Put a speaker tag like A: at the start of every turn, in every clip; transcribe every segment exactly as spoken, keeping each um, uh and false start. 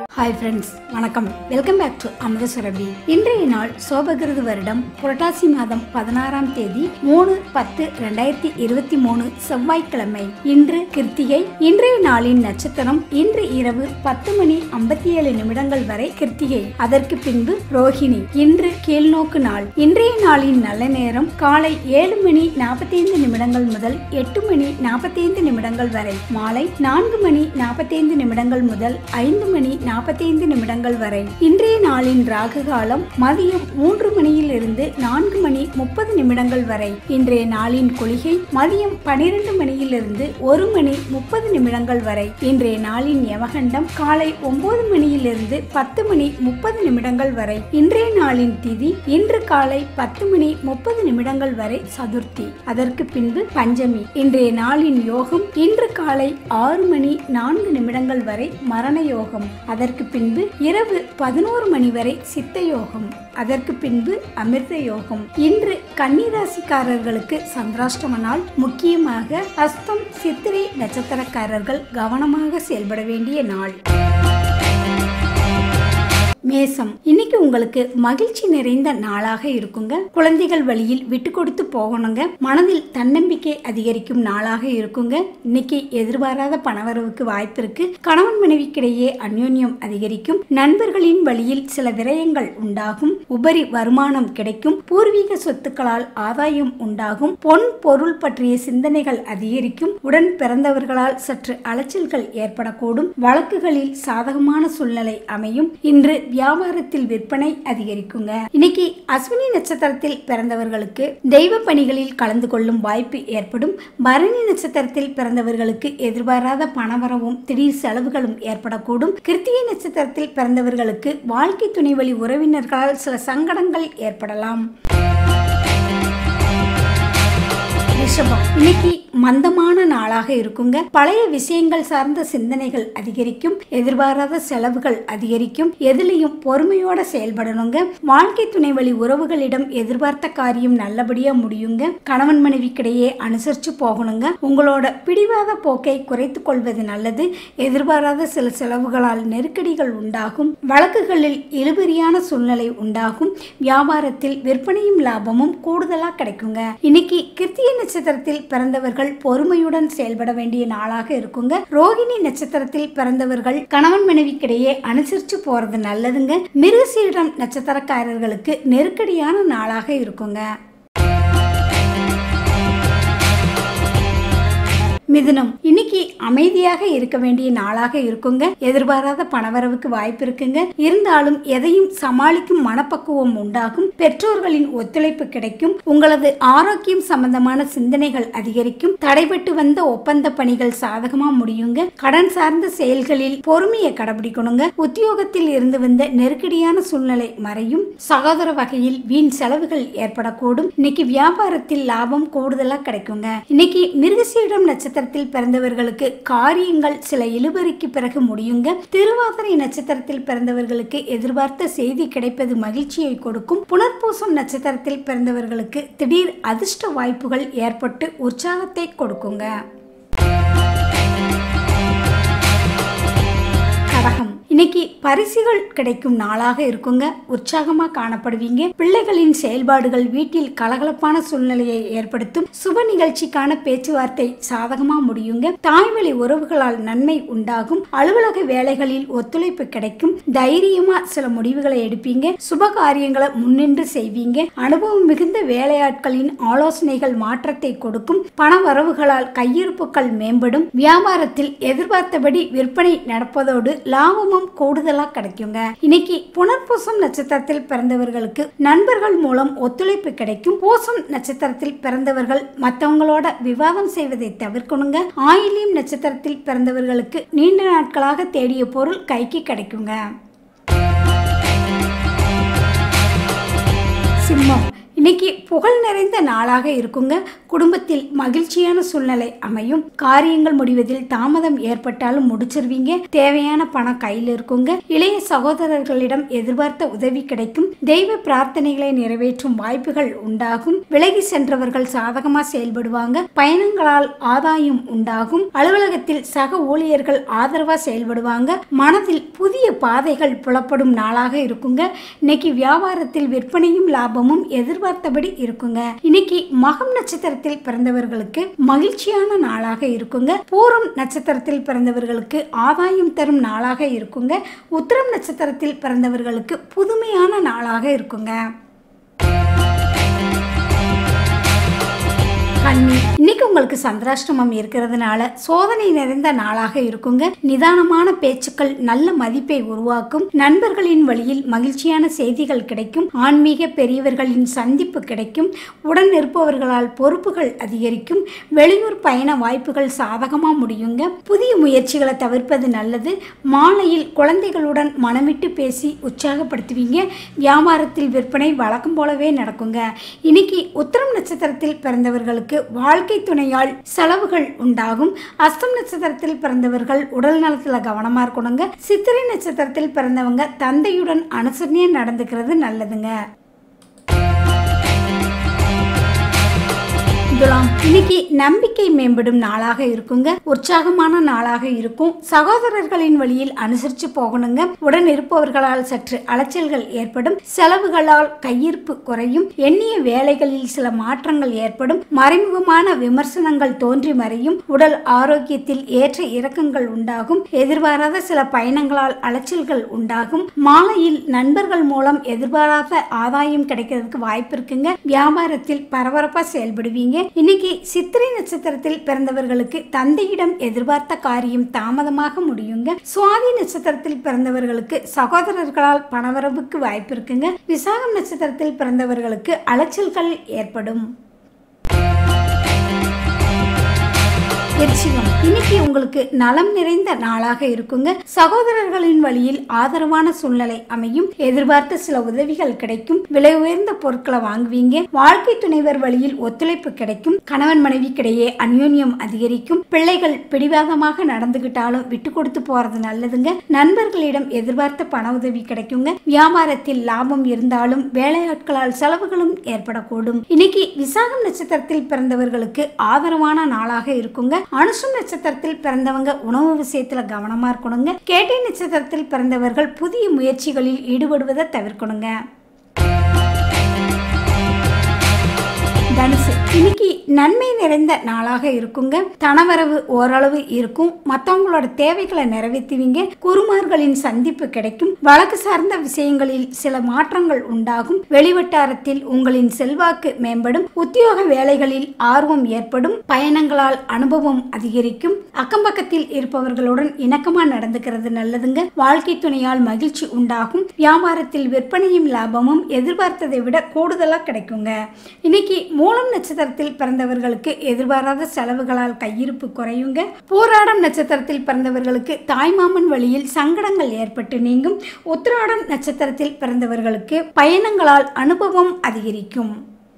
A: Hi friends, வணக்கம். Welcome back to Amutha Surabi. இன்றைய நாள் சோபகிருது வருடம் புரட்டாசி மாதம் பதினாறாம் தேதி மூணு பத்து ரெண்டாயிரத்தி இருபத்தி மூணு செவ்வாய்க்கிழமை. இன்று கிருத்திகை. இன்றைய நாளின் நட்சத்திரம் இன்று இரவு பத்து மணி ஐம்பத்தி ஏழு நிமிடங்கள் வரை கிருத்திகை. அதற்கு பின்பு ரோஹிணி. இன்று கீழ்நோக்கு நாள். இன்றைய நாளின் நல்ல நேரம் காலை ஏழு மணி நாற்பத்தி ஐந்து நிமிடங்கள் முதல் எட்டு மணி நாற்பத்தி ஐந்து நிமிடங்கள் வரை. மாலை நான்கு மணி நாற்பத்தி ஐந்து நிமிடங்கள் முதல் ஐந்து மணி நாற்பத்தி ஐந்து நிமிடங்கள் வரை. இன்றைய நாளின் ராகு காலம் மதியம் மூன்று மணியில் இருந்து நான்கு மணி முப்பது நிமிடங்கள் வரை. இன்றைய நாளின் கொள்கை மதியம் பனிரெண்டு மணியில் இருந்து ஒரு மணி முப்பது நிமிடங்கள் வரை. இன்றைய நாளின் யமகண்டம் காலை ஒன்பது மணியில் இருந்து பத்து மணி முப்பது நிமிடங்கள் வரை. இன்றைய நாளின் திதி இன்று காலை பத்து மணி முப்பது நிமிடங்கள் வரை சதுர்த்தி. அதற்கு பின்பு பஞ்சமி. இன்றைய நாளின் யோகம் இன்று காலை ஆறு மணி நான்கு நிமிடங்கள் வரை மரண யோகம். அதற்கு பின்பு இரவு பதினோரு மணி வரை சித்த யோகம். அதற்கு பின்பு அமிர்த யோகம். இன்று கன்னி ராசிக்காரர்களுக்கு சந்திராஷ்டம நாள். முக்கியமாக அஸ்தம் சித்திரை நட்சத்திரக்காரர்கள் கவனமாக செயல்பட வேண்டிய நாள். மேசம். இன்னைக்கு உங்களுக்கு மகிழ்ச்சி நிறைந்த நாளாக இருக்குங்க. குழந்தைகள் வழியில் விட்டு கொடுத்து போகணுங்க. மனதில் தன்னம்பிக்கை அதிகரிக்கும் நாளாக இருக்குங்க. இன்னைக்கு எதிர்பாராத பணவரவுக்கு வாய்ப்பு இருக்கு. கணவன் மனைவிக்கிடையே அந்யோன்யம் அதிகரிக்கும். நண்பர்களின் வழியில் சில விரயங்கள் உண்டாகும். உபரி வருமானம் கிடைக்கும். பூர்வீக சொத்துக்களால் ஆதாயம் உண்டாகும். பொன் பொருள் பற்றிய சிந்தனைகள் அதிகரிக்கும். உடன் பிறந்தவர்களால் சற்று அலைச்சல்கள் ஏற்படக்கூடும். வழக்குகளில் சாதகமான சூழ்நிலை அமையும். இன்று வியாபாரத்தில் விற்பனை அதிகரிக்குங்க. இன்னைக்கு அஸ்வினி நட்சத்திரத்தில் பிறந்தவர்களுக்கு தெய்வ பணிகளில் கலந்து கொள்ளும் வாய்ப்பு ஏற்படும். பரணி நட்சத்திரத்தில் பிறந்தவர்களுக்கு எதிர்பாராத பணவரவும் திடீர் செலவுகளும் ஏற்படக்கூடும். கிருத்திகை நட்சத்திரத்தில் பிறந்தவர்களுக்கு வாழ்க்கை துணை வழி உறவினர்களால் சில சங்கடங்கள் ஏற்படலாம். ரிஷபம். இன்னைக்கு மந்தமான நாளாக இருக்குங்க. பழைய விஷயங்கள் சார்ந்த சிந்தனைகள் அதிகரிக்கும். எதிர்பாராத செலவுகள் அதிகரிக்கும். எதிலையும் பொறுமையோட செயல்படணுங்க. வாழ்க்கை துணை வழி உறவுகளிடம் எதிர்பார்த்த காரியம் நல்லபடியா முடியுங்க. கணவன் மனைவிக்கிடையே அனுசரிச்சு போகணுங்க. உங்களோட பிடிவாத போக்கை குறைத்துக் கொள்வது நல்லது. எதிர்பாராத சில செலவுகளால் நெருக்கடிகள் உண்டாகும். வழக்குகளில் இழுபறியான சூழ்நிலை உண்டாகும். வியாபாரத்தில் விற்பனையும் லாபமும் கூடுதலா கிடைக்குங்க. இன்னைக்கு கிருத்திகை நட்சத்திரத்தில் பிறந்தவர்கள் பொறுமையுடன் செயல்பட வேண்டிய நாளாக இருக்குங்க. ரோகிணி நட்சத்திரத்தில் பிறந்தவர்கள் கணவன் மனைவிக்கிடையே அனுசரிச்சு போறது நல்லதுங்க. மிருகசீரிடம் நட்சத்திரக்காரர்களுக்கு நெருக்கடியான நாளாக இருக்குங்க. மிதுனம். இன்னைக்கு அமைதியாக இருக்க வேண்டிய நாளாக இருக்குங்க. எதிர்பாராத பணவரவுக்கு வாய்ப்பு இருக்குங்க. இருந்தாலும் எதையும் சமாளிக்கும் மனப்பக்குவம் உண்டாகும். பெற்றோர்களின் ஒத்துழைப்பு கிடைக்கும். உங்களது ஆரோக்கியம் சம்பந்தமான சிந்தனைகள் அதிகரிக்கும். தடைபட்டு வந்த ஒப்பந்த பணிகள் சாதகமா முடியுங்க. கடன் சார்ந்த செயல்களில் பொறுமையை கடைபிடிக்கணுங்க. உத்தியோகத்தில் இருந்து வந்த நெருக்கடியான சூழ்நிலை மறையும். சகோதர வகையில் வீண் செலவுகள் ஏற்படக்கூடும். இன்னைக்கு வியாபாரத்தில் லாபம் கூடுதலா கிடைக்குங்க. இன்னைக்கு மிருகசீரிடம் நட்சத்திர பிறந்தவர்களுக்கு காரியங்கள் சில இழுபறிக்கு பிறகு முடியுங்க. திருவாதிரை நட்சத்திரத்தில் பிறந்தவர்களுக்கு எதிர்பார்த்த செய்தி கிடைப்பது மகிழ்ச்சியை கொடுக்கும். புனர்பூசம் நட்சத்திரத்தில் பிறந்தவர்களுக்கு திடீர் அதிர்ஷ்ட வாய்ப்புகள் ஏற்பட்டு உற்சாகத்தை கொடுக்குங்க. கடகம். இன்னைக்கு பரிசுகள் கிடைக்கும் நாளாக இருக்குங்க. உற்சாகமா காணப்படுவீங்க. பிள்ளைகளின் செயல்பாடுகள் வீட்டில் கலகலப்பான சூழ்நிலையை ஏற்படுத்தும். சுப நிகழ்ச்சிக்கான பேச்சுவார்த்தை சாதகமா முடியுங்க. தாய்வழி உறவுகளால் நன்மை உண்டாகும். அலுவலக வேலைகளில் ஒத்துழைப்பு கிடைக்கும். தைரியமா சில முடிவுகளை எடுப்பீங்க. சுப காரியங்களை முன்னின்று செய்வீங்க. அனுபவம் மிகுந்த வேலையாட்களின் ஆலோசனைகள் மாற்றத்தை கொடுக்கும். பண வரவுகளால் கையிருப்புகள் மேம்படும். வியாபாரத்தில் எதிர்பார்த்தபடி விற்பனை நடப்பதோடு லாபமும் கூடுதலா கிடைக்குங்க. இன்னைக்கு புனர்பூசம் நட்சத்திரத்தில் பிறந்தவர்களுக்கு நண்பர்கள் மூலம் ஒத்துழைப்பு கிடைக்கும். பூசம் நட்சத்திரத்தில் பிறந்தவர்கள் மற்றவங்களோட விவாதம் செய்வதை தவிர்க்கணுங்க. ஆயிலியம் நட்சத்திரத்தில் பிறந்தவர்களுக்கு நீண்ட நாட்களாக தேடிய பொருள் கைக்கு கிடைக்குங்க. சிம்மம். இன்னைக்கு புகழ் நிறைந்த நாளாக இருக்குங்க. குடும்பத்தில் மகிழ்ச்சியான சூழ்நிலை அமையும். காரியங்கள் முடிவதில் தாமதம் ஏற்பட்டாலும் முடிச்சிருவீங்க. தேவையான பணம் கையில் இருக்குங்க. இளைய சகோதரர்களிடம் எதிர்பார்த்த உதவி கிடைக்கும். தெய்வ பிரார்த்தனைகளை நிறைவேற்றும் வாய்ப்புகள் உண்டாகும். விலகி சென்றவர்கள் சாதகமா செயல்படுவாங்க. பயணங்களால் ஆதாயம் உண்டாகும். அலுவலகத்தில் சக ஊழியர்கள் ஆதரவா செயல்படுவாங்க. மனதில் புதிய பாதைகள் புலப்படும் நாளாக இருக்குங்க. இன்னைக்கு வியாபாரத்தில் விற்பனையும் லாபமும் எதிர்பார்த்தபடி இருக்குங்க. இன்னைக்கு மகம் நட்சத்திரத்தில் பிறந்தவர்களுக்கு மகிழ்ச்சியான நாளாக இருக்குங்க. பூரம் நட்சத்திரத்தில் பிறந்தவர்களுக்கு ஆதாயம் தரும் நாளாக இருக்குங்க. உத்திரம் நட்சத்திரத்தில் பிறந்தவர்களுக்கு புதுமையான நாளாக இருக்குங்க. கன்னி, இன்னைக்கு உங்களுக்கு சந்திராஷ்டமம் இருக்கிறதுனால சோதனை நிறைந்த நாளாக இருக்குங்க. நிதானமான பேச்சுக்கள் நல்ல மதிப்பை உருவாக்கும். நண்பர்களின் வழியில் மகிழ்ச்சியான செய்திகள் கிடைக்கும். ஆன்மீக பெரியவர்களின் சந்திப்பு கிடைக்கும். உடன் இருப்பவர்களால் பொறுப்புகள் அதிகரிக்கும். வெளியூர் பயண வாய்ப்புகள் சாதகமா முடியுங்க. புதிய முயற்சிகளை தவிர்ப்பது நல்லது. மாலையில் குழந்தைகளுடன் மனமிட்டு பேசி உற்சாகப்படுத்துவீங்க. வியாபாரத்தில் விற்பனை வழக்கம் போலவே நடக்குங்க. இன்னைக்கு உத்திரம் நட்சத்திரத்தில் பிறந்தவர்களுக்கு வாழ்க்கை துணையால் செலவுகள் உண்டாகும். அஸ்தம் நட்சத்திரத்தில் பிறந்தவர்கள் உடல் நலத்துல கவனமா இருக்கணுங்க. சித்திரை நட்சத்திரத்தில் பிறந்தவங்க தந்தையுடன் அனுசரணையா நடந்துக்கிறது நல்லதுங்க. துலாம், இன்னைக்கு நம்பிக்கை மேம்படும் நாளாக இருக்குங்க. உற்சாகமான நாளாக இருக்கும். சகோதரர்களின் வழியில் அனுசரிச்சு போகணுங்க. உடன் இருப்பவர்களால் சற்று அலைச்சல்கள் ஏற்படும். செலவுகளால் கையிருப்பு குறையும். எண்ணிய வேலைகளில் சில மாற்றங்கள் ஏற்படும். மறைமுகமான விமர்சனங்கள் தோன்றி மறையும். உடல் ஆரோக்கியத்தில் ஏற்ற இறக்கங்கள் உண்டாகும். எதிர்பாராத சில பயணங்களால் அலைச்சல்கள் உண்டாகும். மாலையில் நண்பர்கள் மூலம் எதிர்பாராத ஆதாயம் கிடைக்கிறதுக்கு வாய்ப்பு இருக்குங்க. வியாபாரத்தில் பரபரப்பா செயல்படுவீங்க. இன்னைக்கு சித்திரை நட்சத்திரத்தில் பிறந்தவர்களுக்கு தந்தையிடம் எதிர்பார்த்த காரியம் தாமதமாக முடியுங்க. சுவாதி நட்சத்திரத்தில் பிறந்தவர்களுக்கு சகோதரர்களால் பணவரவுக்கு வாய்ப்பு இருக்குங்க. விசாகம் நட்சத்திரத்தில் பிறந்தவர்களுக்கு அலைச்சல்கள் ஏற்படும். விருச்சிகம், இன்னைக்கு உங்களுக்கு நலம் நிறைந்த நாளாக இருக்குங்க. சகோதரர்களின் வழியில் ஆதரவான சூழ்நிலை அமையும். எதிர்பார்த்த சில உதவிகள் கிடைக்கும். விலை உயர்ந்த பொருட்களை வாங்குவீங்க. வாழ்க்கை துணைவர் வழியில் ஒத்துழைப்பு கிடைக்கும். கணவன் மனைவிக்கிடையே அந்யோன்யம் அதிகரிக்கும். பிள்ளைகள் பிடிவாதமாக நடந்துகிட்டாலும் விட்டு கொடுத்து போறது நல்லதுங்க. நண்பர்களிடம் எதிர்பார்த்த பண உதவி கிடைக்குங்க. வியாபாரத்தில் லாபம் இருந்தாலும் வேலையாட்களால் செலவுகளும் ஏற்படக்கூடும். இன்னைக்கு விசாகம் நட்சத்திரத்தில் பிறந்தவர்களுக்கு ஆதரவான நாளாக இருக்குங்க. அனுஷம் நட்சத்திரத்தில் பிறந்தவங்க உணவு விஷயத்துல கவனமா இருக்கணுங்க. கேட்டை நட்சத்திரத்தில் பிறந்தவர்கள் புதிய முயற்சிகளில் ஈடுபடுவதை தவிர்க்கணுங்க. தனுசு, இன்னைக்கு நன்மை நிறைந்த நாளாக இருக்குங்க. தனவரவு ஓரளவு இருக்கும். மற்றவங்களோட தேவைகளை நிறைவேற்றுவீங்க. குருமார்களின் சந்திப்பு கிடைக்கும். வழக்கு சார்ந்த விஷயங்களில் சில மாற்றங்கள் உண்டாகும். வெளிவட்டாரத்தில் உங்களின் செல்வாக்கு மேம்படும். உத்தியோக வேலைகளில் ஆர்வம் ஏற்படும். பயணங்களால் அனுபவம் அதிகரிக்கும். அக்கம்பக்கத்தில் இருப்பவர்களுடன் இணக்கமா நடந்துக்கிறது நல்லதுங்க. வாழ்க்கை துணையால் மகிழ்ச்சி உண்டாகும். வியாபாரத்தில் விற்பனையும் லாபமும் எதிர்பார்த்ததை விட கூடுதலா கிடைக்குங்க. இன்னைக்கு மூலம் நட்சத்திரத்தில் பிறந்தவர்களுக்கு எதிர்பாராத செலவுகளால் கையிருப்பு குறையுங்க. போராடம் நட்சத்திரத்தில் பிறந்தவர்களுக்கு தாய்மாமன் வழியில் சங்கடங்கள் ஏற்பட்டு நீங்கும். உத்திராடம் நட்சத்திரத்தில் பிறந்தவர்களுக்கு பயணங்களால் அனுபவம் அதிகரிக்கும்.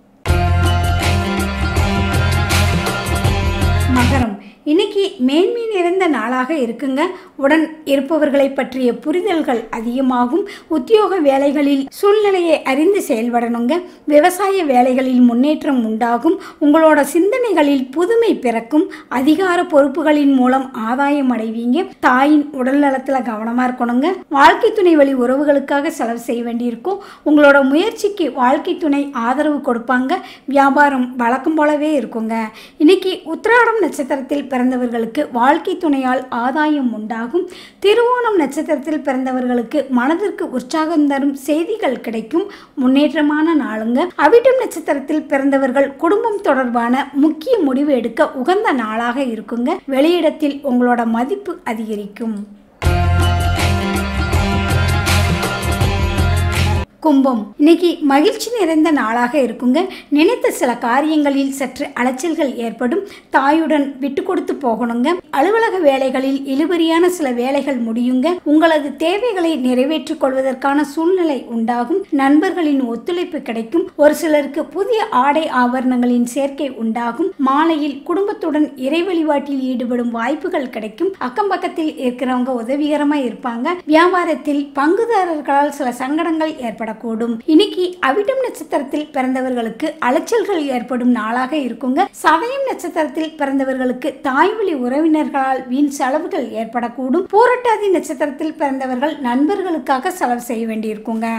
A: மகரம், இன்னைக்கு மேன்மை நிறைந்த நாளாக இருக்குங்க. உடன் இருப்பவர்களை பற்றிய புரிதல்கள் அதிகமாகும். உத்தியோக வேலைகளில் சூழ்நிலையை அறிந்து செயல்படணுங்க. விவசாய வேலைகளில் முன்னேற்றம் உண்டாகும். உங்களோட சிந்தனைகளில் புதுமை பிறக்கும். அதிகார பொறுப்புகளின் மூலம் ஆதாயம் அடைவீங்க. தாயின் உடல் நலத்துல கவனமா இருக்கணுங்க. வாழ்க்கை துணை வழி உறவுகளுக்காக செலவு செய்ய வேண்டியிருக்கும். உங்களோட முயற்சிக்கு வாழ்க்கை துணை ஆதரவு கொடுப்பாங்க. வியாபாரம் வழக்கம் போலவே இருக்குங்க. இன்னைக்கு உத்திராடம் நட்சத்திரத்தில் பிறந்தவர்களுக்கு வாழ்க்கை துணையால் ஆதாயம் உண்டாகும். திருவோணம் நட்சத்திரத்தில் பிறந்தவர்களுக்கு மனதிற்கு உற்சாகம் தரும் செய்திகள் கிடைக்கும். முன்னேற்றமான நாளுங்க. அவிட்டம் நட்சத்திரத்தில் பிறந்தவர்கள் குடும்பம் தொடர்பான முக்கிய முடிவு எடுக்க உகந்த நாளாக இருக்குங்க. வெளியிடத்தில் உங்களோட மதிப்பு அதிகரிக்கும். கும்பம், இன்னைக்கு மகிழ்ச்சி நிறைந்த நாளாக இருக்குங்க. நினைத்த சில காரியங்களில் சற்று அலைச்சல்கள் ஏற்படும். தாயுடன் விட்டு கொடுத்து போகணுங்க. அலுவலக வேலைகளில் இழுபறியான சில வேலைகள் முடியுங்க. உங்களது தேவைகளை நிறைவேற்றிக் கொள்வதற்கான சூழ்நிலை உண்டாகும். நண்பர்களின் ஒத்துழைப்பு கிடைக்கும். ஒரு சிலருக்கு புதிய ஆடை ஆபரணங்களின் சேர்க்கை உண்டாகும். மாலையில் குடும்பத்துடன் இறை வழிபாட்டில் ஈடுபடும் வாய்ப்புகள் கிடைக்கும். அக்கம் பக்கத்தில் இருக்கிறவங்க உதவிகரமா இருப்பாங்க. வியாபாரத்தில் பங்குதாரர்களால் சில சங்கடங்கள் ஏற்படும். இன்னைக்கு அவிட்டம் நட்சத்திரத்தில் பிறந்தவர்களுக்கு அலைச்சல்கள் ஏற்படும் நாளாக இருக்குங்க. சதயம் நட்சத்திரத்தில் பிறந்தவர்களுக்கு தாய்வழி உறவினர்களால் வீண் செலவுகள் ஏற்படக்கூடும். பூரட்டாதி நட்சத்திரத்தில் பிறந்தவர்கள் நண்பர்களுக்காக செலவு செய்ய வேண்டியிருக்குங்க.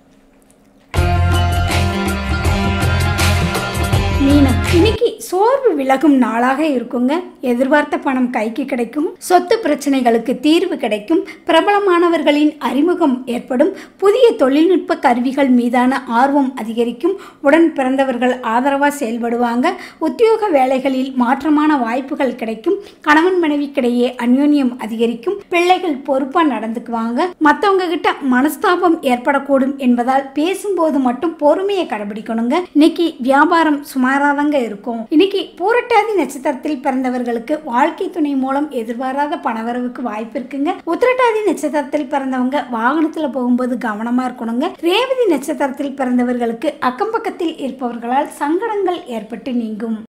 A: மீனம், இன்னைக்கு சோர்வு விலகும் நாளாக இருக்குங்க. எதிர்பார்த்த பணம் கைக்கு கிடைக்கும். சொத்து பிரச்சனைகளுக்கு தீர்வு கிடைக்கும். பிரபலமானவர்களின் அறிமுகம் ஏற்படும். புதிய தொழில்நுட்ப கருவிகள் மீதான ஆர்வம் அதிகரிக்கும். உடன் பிறந்தவர்கள் ஆதரவாக செயல்படுவாங்க. உத்தியோக வேலைகளில் மாற்றமான வாய்ப்புகள் கிடைக்கும். கணவன் மனைவிக்கிடையே அந்யோன்யம் அதிகரிக்கும். பிள்ளைகள் பொறுப்பா நடந்துக்குவாங்க. மற்றவங்க கிட்ட மனஸ்தாபம் ஏற்படக்கூடும் என்பதால் பேசும்போது மட்டும் பொறுமையை கடைபிடிக்கணுங்க. இன்னைக்கு வியாபாரம் சுமார் மாறாதங்க இருக்கும். இன்னைக்கு பூரட்டாதி நட்சத்திரத்தில் பிறந்தவர்களுக்கு வாழ்க்கை துணை மூலம் எதிர்பாராத பணவரவுக்கு வாய்ப்பு இருக்குங்க. உத்திரட்டாதி நட்சத்திரத்தில் பிறந்தவங்க வாகனத்துல போகும்போது கவனமா இருக்கணுங்க. ரேவதி நட்சத்திரத்தில் பிறந்தவர்களுக்கு அக்கம் பக்கத்தில் இருப்பவர்களால் சங்கடங்கள் ஏற்பட்டு நீங்கும்.